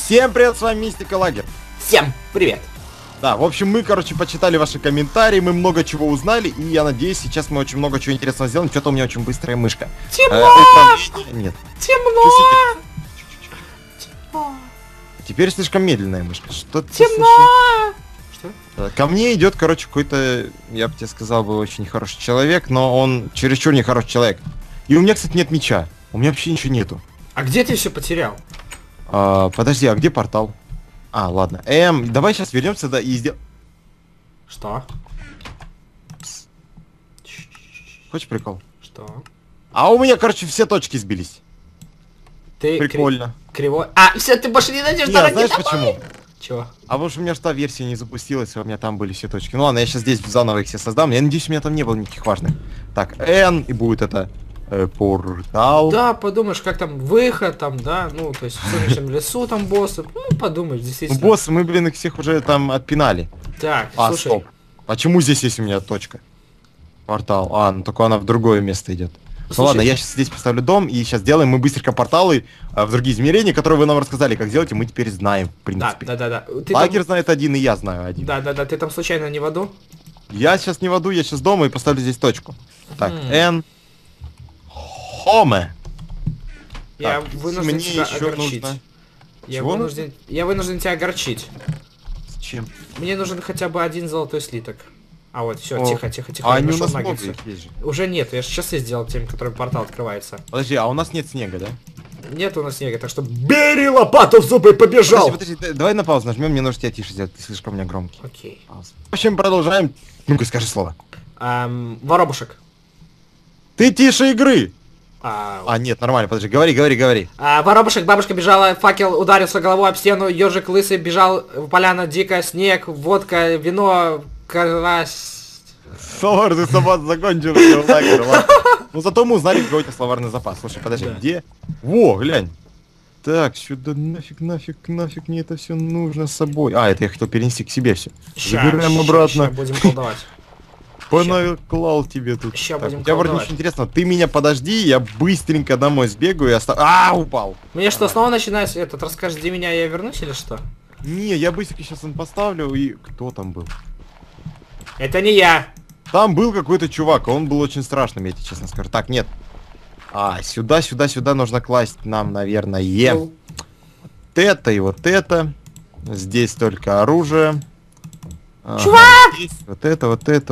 Всем привет, с вами Мистика Лагер. Всем привет. Да, в общем, мы, короче, почитали ваши комментарии, мы много чего узнали, и я надеюсь, сейчас мы очень много чего интересного сделаем. Что-то у меня очень быстрая мышка. Темно! Нет. Темно! Темно! Теперь слишком медленная мышка. Что-то Темно! Что? Ко мне идет, короче, какой-то, я бы тебе сказал, бы очень хороший человек, но он чересчур нехороший человек. И у меня, кстати, нет меча. У меня вообще ничего нету. А где ты все потерял? Подожди, а где портал? А, ладно. Давай сейчас вернемся и сделаем. Что? Хочешь прикол? Что? А у меня, короче, все точки сбились. Ты Прикольно. кривой. А, все, ты больше не найдешь Нет, дороги знаешь домой. почему? Чего? А потому что у меня же та версия не запустилась, и у меня там были все точки. Ну ладно, я сейчас здесь заново их все создам. Я надеюсь, у меня там не было никаких важных. Так, и будет это портал. Да, подумаешь, как там выход, там, да, ну, то есть в сумеречном лесу там боссы. Ну, подумаешь, Ну, действительно. боссы, мы, блин, их всех уже там отпинали. Так, А, слушай. стоп. Почему здесь есть у меня точка? Портал. А, ну только она в другое место идет. Слушай, Ну ладно, я сейчас здесь поставлю дом, и сейчас делаем мы быстренько порталы в другие измерения, которые вы нам рассказали, как сделать, и мы теперь знаем, в принципе. Да. Ты Лагерь там... знает один, и я знаю один. Да, ты там случайно не в аду? Я сейчас не в аду, я сейчас дома и поставлю здесь точку. Так, N. Хоме. Я Так, вынужден мне тебя еще огорчить. нужно. Я Чего вынужден тебя огорчить. С чем? Мне нужен хотя бы один золотой слиток. А вот, все, О, тихо, А я они у нашел нас наггетсы. много их есть же. Уже нет, я же часы сделал тем, которым портал открывается. Подожди, а у нас нет снега, да? Нет у нас снега, так что бери лопату в зубы и побежал! Подожди, давай на паузу нажмем, мне нужно тебя тише сделать, ты слишком у меня громкий. Окей. Пауза. В общем, продолжаем. Ну-ка, скажи слово. Воробушек. Ты тише игры! А, нет, нормально, подожди, говори. Воробушек, бабушка бежала, факел ударился головой об стену, ежик лысый бежал, поляна дикая, снег, водка, вино, карась. Словарь, ты сама закончил его лагерь, ладно. Ну зато мы узнали, какой у тебя словарный запас. Слушай, подожди, Да. где? Во, глянь. Так, сюда нафиг мне это все нужно с собой. А, это я хотел перенести к себе все. Забираем обратно. Ща будем колдовать. Понаклал тебе тут. Ща Так, будем у тебя вроде колдовать. ничего интересного. Ты меня подожди, я быстренько домой сбегаю и оставлю. Упал. Мне что, снова начинается этот расскажешь, где меня, я вернусь или что? Не, я быстренько сейчас он поставлю и... Кто там был? Это не я. Там был какой-то чувак, он был очень страшным, я тебе честно скажу. Так, нет. Сюда нужно класть нам, наверное, Ну. вот это и вот это. Здесь только оружие. Ага, Чувак! здесь вот это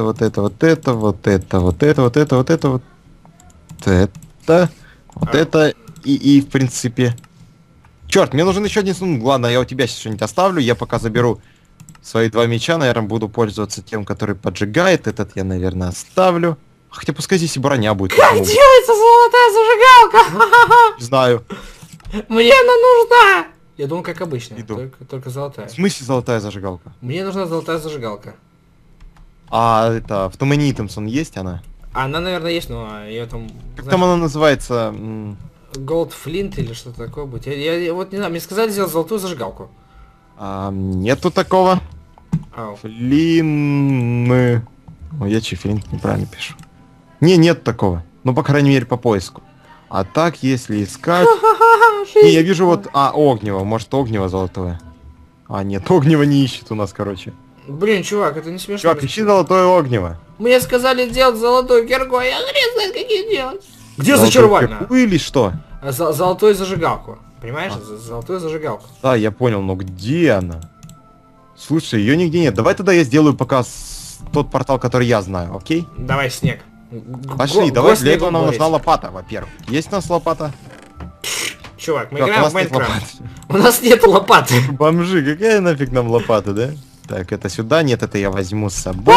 и в принципе. Черт, мне нужен еще один сунг. Ладно, я у тебя сейчас что-нибудь оставлю. Я пока заберу свои 2 меча, наверное, буду пользоваться тем, который поджигает. Этот я, наверное, оставлю. Хотя пускай здесь и броня будет. Как делается золотая зажигалка? Не знаю. Мне она нужна! Я думал, как обычно, Иду. только золотая. В смысле золотая зажигалка? Мне нужна золотая зажигалка. А это в Том Итамсон есть она? Она, наверное, есть, но ее там... Как там она называется? Gold Flint или что-то такое будет. Я вот не знаю, мне сказали сделать золотую зажигалку. Нету такого. Ау. Флин. Ой, я флинт неправильно пишу. Нет такого. Ну, по крайней мере, по поиску. А так, если искать... Не, я вижу вот... огнево. Может, огнево золотое. Нет, огнево не ищет у нас, короче. Блин, чувак, это не смешно. Чувак, ищи золотое огнево. Мне сказали делать золотую кирку, а я хрен знает, как ее делать. Где Золотую зачаровательно? кирку или что? Золотую зажигалку. Понимаешь? Золотую зажигалку. Да, я понял, но где она? Слушай, ее нигде нет. Давай тогда я сделаю пока тот портал, который я знаю, окей? Давай снег. Пошли, давай для этого нам нужна лопата, во-первых. Есть у нас лопата? Чувак, мы Чувак, играем у в нас нет Майнкрафт. У нас нет лопаты. Бомжи, какая нафиг нам лопата, да? Так, это сюда, нет, это я возьму с собой.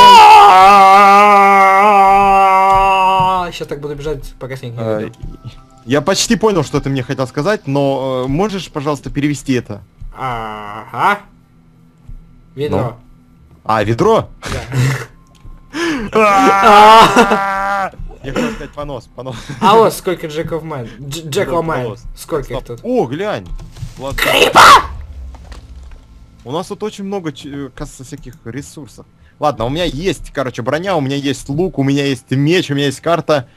Сейчас так буду бежать, пока снег не найду. Я почти понял, что ты мне хотел сказать, но можешь, пожалуйста, перевести это? Ага. Ведро. Ведро? Да. Я хотел сказать понос. А вот сколько Джеков Мэн. Джеков Мэн. Сколько их тут? О, глянь. Крипа! У нас тут очень много, кажется, всяких ресурсов. Ладно, у меня есть, короче, броня, у меня есть лук, у меня есть меч, у меня есть карта.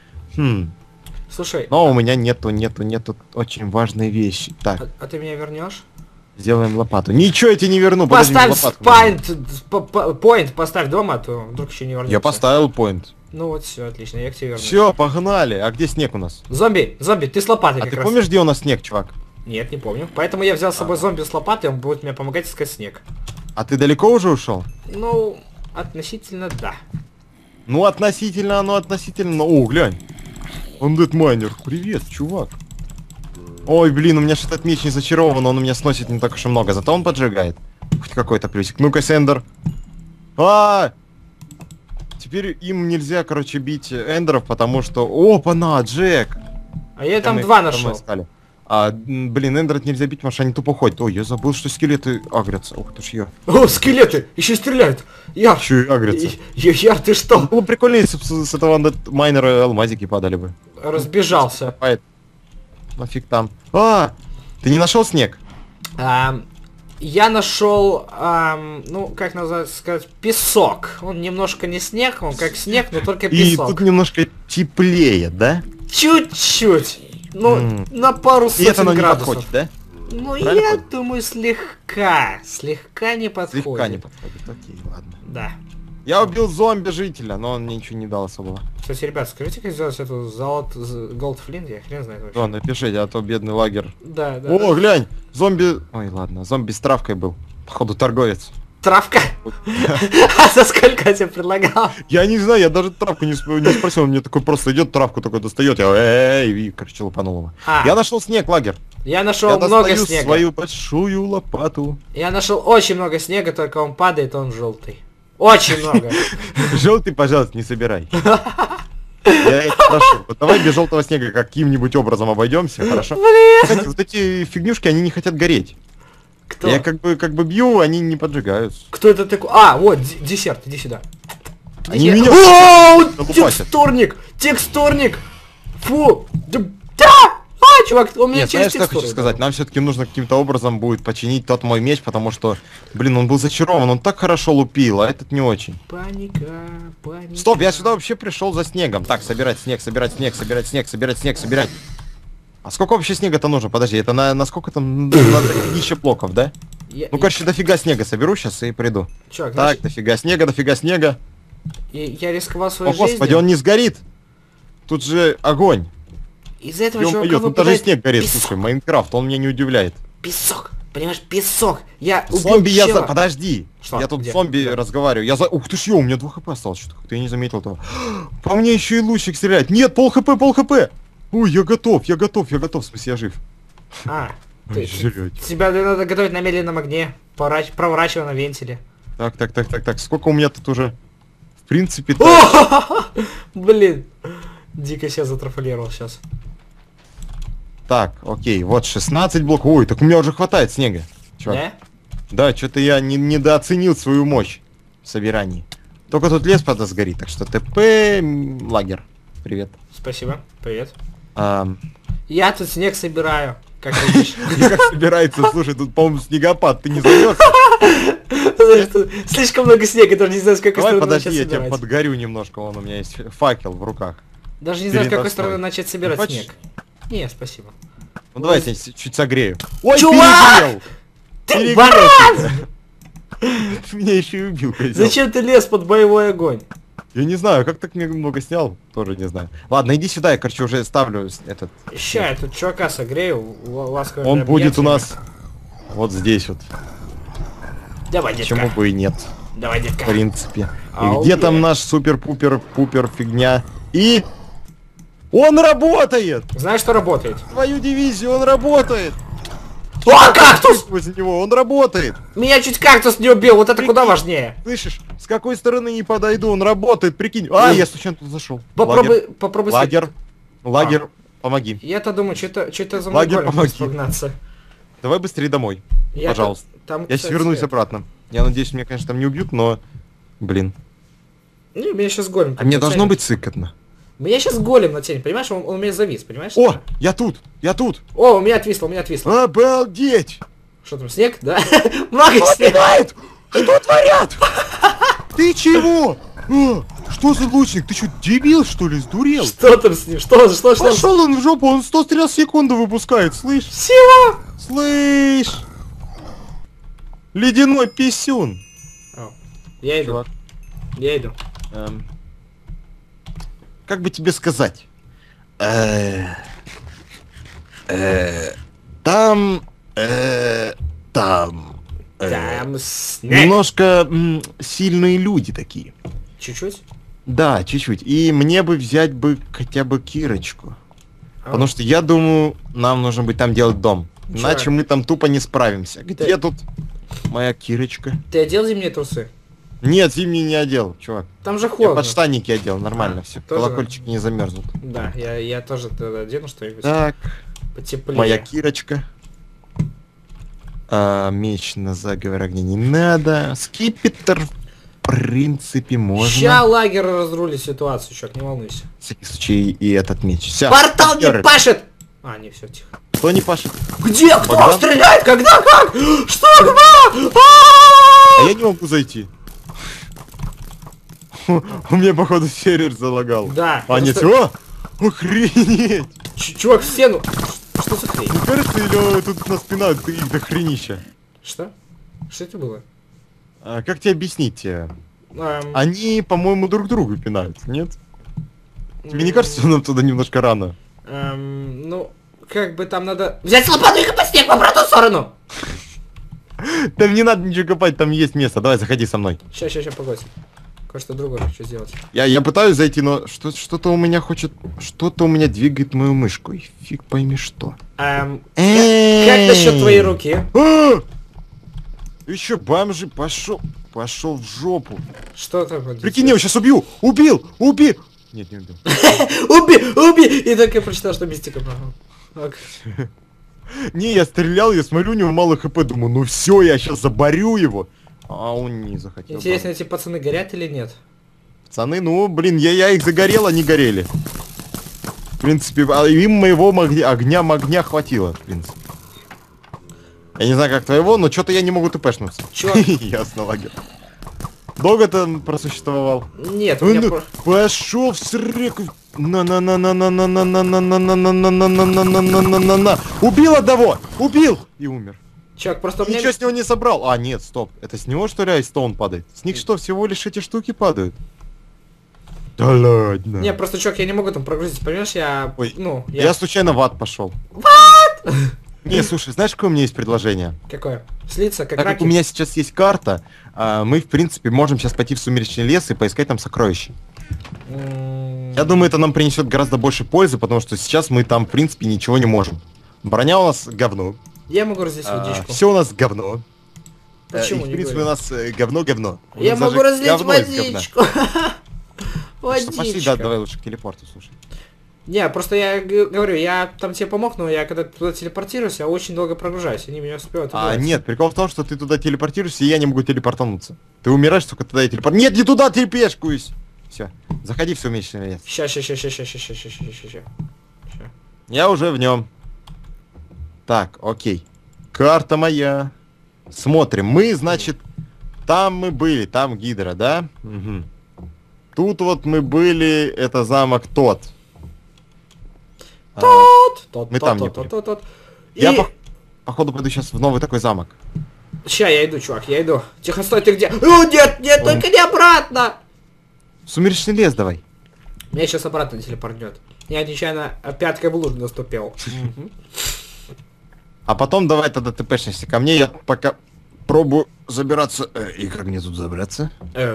Слушай. Но у меня нету очень важные вещи. Так. А ты меня вернешь? Сделаем лопату. Ничего я тебе не верну, подожди, мне Поставь лопатку. point, поставь дома, а то вдруг еще не вернется. Я поставил поинт. Ну вот, все, отлично, я к тебе вернусь. Все, погнали. А где снег у нас? Зомби, ты с лопатой А как ты раз. помнишь, где у нас снег, чувак? Нет, не помню. Поэтому я взял с собой зомби с лопатой, он будет мне помогать искать снег. А ты далеко уже ушел? Ну, относительно да. Ну, относительно, О, глянь. Undead Miner. Привет, чувак. Ой, блин, у меня же этот меч не зачарован, он у меня сносит не так уж и много, зато он поджигает. Хоть какой-то плюсик. Ну-ка, Сендер. Теперь им нельзя, короче, бить эндеров, потому что... Опа-на, Джек! А я там мы- два мы нашел. искали. Блин, эндеров нельзя бить, потому что они тупо ходят. Ой, я забыл, что скелеты агрятся. Ух ты ж я. О, скелеты! Еще стреляют! Яр! Че и агрятся? Яр, ты что? Было прикольно, если бы с этого майнера алмазики падали бы. Разбежался. Нафиг там. Ты не нашел снег? Я нашел, ну, как сказать, песок. Он немножко не снег, он как снег, но только И песок. тут немножко теплее, да? Чуть-чуть. Ну, на пару И это сотен оно не градусов. подходит, да? Ну, Правильно я понял? думаю, слегка. Слегка не подходит. Слегка не подходит. Окей, ладно. Да. Я убил зомби-жителя, но он мне ничего не дал особого. Кстати, ребят, скажите, как сделать эту Gold Flint, я хрен знает вообще. Ладно, напишите, а то бедный лагерь. Да, да. О, глянь! Зомби... Ой, ладно, зомби с травкой был. Походу, торговец. Травка? А за сколько я тебе предлагал? Я не знаю, я даже травку не спросил, он мне такой просто идет, травку такой достает, я и, короче, лупанул его. Я нашел снег, лагерь. Я нашел Я много достаю снега. свою большую лопату. Я нашел очень много снега, только он падает, он желтый. Очень много. Желтый, пожалуйста, не собирай. Я их прошу. Вот давай без желтого снега каким-нибудь образом обойдемся, хорошо? Кстати, вот эти фигнюшки, они не хотят гореть. Кто? Я как бы бью, они не поджигаются. Кто это такой? А, вот, десерт, иди сюда. Они меня О, лупасят. текстурник! Текстурник! Фу! Да! Чувак, он меня Нет, через знаешь, что я хочу текстуру сказать? Нам все-таки нужно каким-то образом будет починить тот мой меч, потому что, блин, он был зачарован, он так хорошо лупил, а этот не очень. Паника. Стоп, я сюда вообще пришел за снегом. Так, собирать снег, собирать снег, собирать снег, собирать снег, собирать. А сколько вообще снега-то нужно? Подожди, это на сколько там? На дофигища блоков, да? Ну, короче, дофига снега соберу сейчас и приду. Чувак, Так, дофига снега, дофига снега. я рисковал своей О, господи, жизнью. он не сгорит. Тут же огонь. Из-за этого Ё-моё, чувака тут даже выпадает снег горит, песок. слушай, Майнкрафт, он меня не удивляет. Песок, понимаешь, песок. Я убил Зомби я чела. Подожди. Что? Я тут Где? с зомби Где? разговариваю. Ух ты ж, у меня 2 хп осталось. Что-то как-то я не заметил этого. По мне еще и лучик стреляет. Нет, пол хп. Ой, я готов. В смысле, я жив. А, Ой, жрёть. тебя надо готовить на медленном огне, проворачивая на вентиле. Так. Сколько у меня тут уже? В принципе, Блин, дико себя затрафулировал сейчас. так, окей, вот 16 блоков. Ой, так у меня уже хватает снега. Чувак. Да, что-то я недооценил свою мощь в собирании. Только тут лес пода сгорит, так что ТП, лагерь. Привет. Спасибо, привет. Я тут снег собираю, как видишь. Как собирается, слушай, тут, по-моему, снегопад, ты не займешься? Слишком много снега, даже не знаю, с какой Давай, стороны подожди, начать я тебя собирать. подгорю немножко, вон у меня есть факел в руках. Даже не знаю, с какой переносной. стороны начать собирать Не хочешь? снег. Не, спасибо. Ну давай я тебя чуть согрею. Ой, Чувак! Ты баран! Ты меня еще и убил, козел. Зачем ты лез под боевой огонь? Я не знаю, как так много снял, тоже не знаю. Ладно, иди сюда, я, короче, уже ставлю этот... Ща, я тут чувака согрею, ласково. Он будет у нас вот здесь вот. Давай, детка. Почему бы и нет, Давай, детка. в принципе. Ау, И где там е. наш супер-пупер-пупер фигня? И... Он работает! Знаешь, что работает? Твою дивизию, он работает! О, кактус! Возле него, он работает! Меня чуть кактус не убил, вот это куда важнее. Слышишь, с какой стороны не подойду, он работает, прикинь. Я случайно тут зашел. Попробуй. Лагерь, помоги. Я-то думаю, что-то за мной Лагерь, голем помоги. хочет погнаться. Давай быстрее домой, Я-то- пожалуйста. Там, Я кстати, вернусь это- обратно. Я надеюсь, меня, конечно, там не убьют, но... Блин. Не, меня сейчас голем. А мне натянет. должно быть сыкотно. Меня сейчас голем натянет, понимаешь? Он у меня завис, понимаешь? О, я тут! О, у меня отвисло. Обалдеть! Что там, снег? Да? Много снега! Что творят? Ты чего? Что за лучник? Ты что, дебил, что ли, сдурел? Что там с ним? Что? Пошел он в жопу, он 100 стрел в секунду выпускает, слышь? Всего? Слышь! Ледяной писюн. О, я иду. Чувак, Я иду. как бы тебе сказать? Там... Там... Там снег. Немножко сильные люди такие. Чуть-чуть? Да, чуть-чуть. И мне бы взять бы хотя бы Кирочку. А, Потому что я думаю, нам нужно быть там делать дом. Чувак. Иначе мы там тупо не справимся. Где тут моя Кирочка? Ты одел зимние трусы? Нет, зимний не одел, чувак. Там же Я холодно. подштанники одел, нормально А, все. тоже Колокольчики не замерзнут. Да, я тоже тогда одену что-нибудь Так, потеплее. моя Кирочка. Меч на заговор огня не надо. Скипетр, в принципе, можно. Ща лагерь разрулит ситуацию, чувак, не волнуйся. В всякий случай и этот меч. Вся. Портал не пашет! А, не, все, тихо. Кто не пашет? Где? Кто Богдан? стреляет? Когда? Как? Что? Когда? А я не могу зайти. У меня, походу, сервер залагал. Да. А, нет, просто- о! Охренеть! Чувак, в стену. Что за хрень? Не кажется, или тут на спина их до хренища? Что? Что это было? Как тебе объяснить? Они, по-моему, друг другу пинают, нет? Тебе не кажется, что нам туда немножко рано? Ну, как бы там надо... Взять лопату и копать снег в обратную сторону! Там не надо ничего копать, там есть место. Давай, заходи со мной. Ща, погодь. Кое-что другое хочу сделать. Я пытаюсь зайти, но что-то у меня хочет... Что-то у меня двигает мою мышку. И фиг пойми что. Как насчет твоей руки? Еще бомжи, пошел в жопу. Что там? Прикинь, я его сейчас убью! Убил! Нет, не убил. Убей! И так я прочитал, что мистика пропала. Не, я стрелял, я смотрю, у него мало хп, думаю, ну все, я сейчас заборю его. А он не захотел. Интересно, эти пацаны горят или нет? Пацаны, ну, блин, я их загорел, они горели. В принципе, им моего огня хватило, в принципе. Я не знаю, как твоего, но что-то я не могу тпшнуться. Чувак. Ясно, лагерь. Долго ты просуществовал? Нет, у меня... Пошел в среку. На. Убил одного! Убил! И умер. Чувак, просто у меня... Ничего с него не собрал. А, нет, стоп. Это с него, что ли, айстоун падает? С них что, всего лишь эти штуки падают? Да ладно. Не, просто, чувак, я не могу там прогрузить, понимаешь, я... Ой, Ну, я случайно в ад пошел. Не, слушай, знаешь, какое у меня есть предложение? Какое? Слиться, как Так как раки? у меня сейчас есть карта, мы, в принципе, можем сейчас пойти в сумеречный лес и поискать там сокровища. Я думаю, это нам принесет гораздо больше пользы, потому что сейчас мы там, в принципе, ничего не можем. Броня у нас говно. Я могу разлить водичку. Все у нас говно. Почему И, в не принципе, у говоришь? нас говно. У Я нас могу даже разлить говно из говна. водичку. Что, пошли, да, давай лучше к телепорту, слушай. Не, просто я говорю, я там тебе помог, но я когда туда телепортируюсь, я очень долго прогружаюсь, они меня успевают убивать. Нет, прикол в том, что ты туда телепортируешься, и я не могу телепортануться. Ты умираешь, только тогда я телепорт... Нет, не туда телепешкуюсь! Все, заходи в сумеречный лес. Ща. Я уже в нем. Так, окей. Карта моя. Смотрим. Мы, значит, там мы были, там Гидра, да? Угу. Тут вот мы были, это замок тот. Тот. Мы там не были. Я походу пойду сейчас в новый такой замок. Ща, я иду, чувак, я иду. Тихо, стой, ты где? О, нет, только не обратно! Сумеречный лес давай. Меня сейчас обратно телепортнет. Я нечаянно пяткой в лужу наступил. А потом давай тогда ты пешнешься ко мне, я пока пробую забираться. И как мне тут забраться?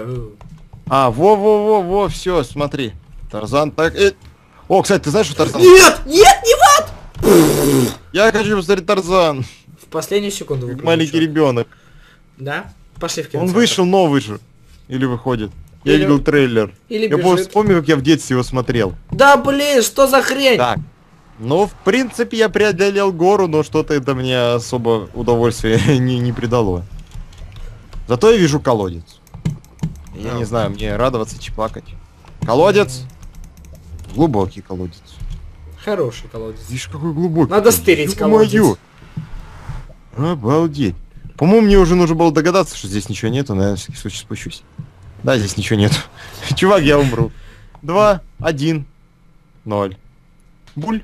Во, все, смотри. Тарзан так... О, кстати, ты знаешь, что Тарзан... Нет, не в ад! Я хочу посмотреть Тарзан. В последнюю секунду Как выпрыгнул, маленький чувак. ребенок. Да? Пошли в Он кинотеатр. вышел новый же. Или выходит. Я Или- видел трейлер. или Я бежит. просто вспомнил, как я в детстве его смотрел. Да блин, что за хрень? Так. Ну, в принципе, я преодолел гору, но что-то это мне особо удовольствия не придало. Зато я вижу колодец. Я не знаю, мне радоваться чи плакать. Колодец. Глубокий колодец. Хороший колодец. Видишь, какой глубокий. Надо стырить колодец. Ё-моё. Обалдеть. По-моему, мне уже нужно было догадаться, что здесь ничего нету, но я на всякий случай спущусь. Да, здесь ничего нету. Чувак, я умру. 2, 1, 0. Буль.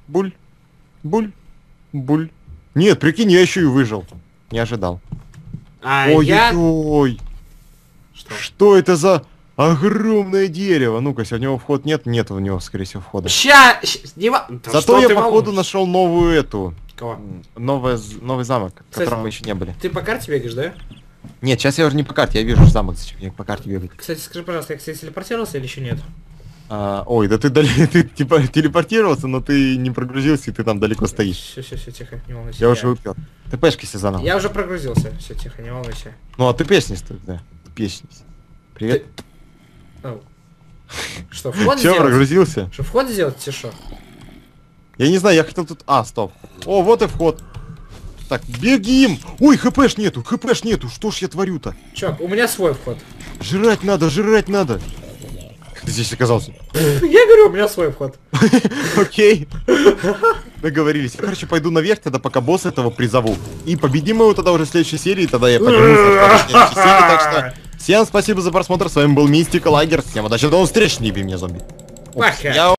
Буль. Буль. Буль. Нет, прикинь, я еще и выжил. Не ожидал. А я... Ой-ой-ой. Что? Что это за огромное дерево? Ну-ка, в него вход нет? Нет в него, скорее всего, входа. Да Зато что я, ты походу, волнуешься? нашел новую эту. Кого? Новый замок, в Кстати, котором мы еще не были. Ты по карте бегаешь, да? Нет, сейчас я уже не по карте, я вижу замок, зачем мне по карте бегать. Кстати, скажи, пожалуйста, я, кстати, телепортировался или еще нет? Ой, да ты, ты типа телепортировался, но ты не прогрузился, и ты там далеко стоишь. Все, тихо, не волнуйся. Я уже упер. Ты пешкайся заново. Я уже прогрузился. Все, тихо, не волнуйся. Ну а ты песнись тогда. Песнись. Привет. Оу. Что, вход Че, сделать? прогрузился? Что, вход сделать, тебе что? Я не знаю, я хотел тут... А, стоп. О, вот и вход. Так, бегим! Ой, хпш нету, что ж я творю-то? Чувак, у меня свой вход. Жрать надо, жрать надо. Ты здесь оказался. Я говорю, у меня свой вход. Окей. Договорились. Я, короче, пойду наверх, тогда пока босса этого призову. И победим его тогда уже в следующей серии, тогда я повернусь в следующей серии, так что... Всем спасибо за просмотр, с вами был Мистика Лагер. Всем удачи, до новых встреч, не бей меня, зомби. Пока. Я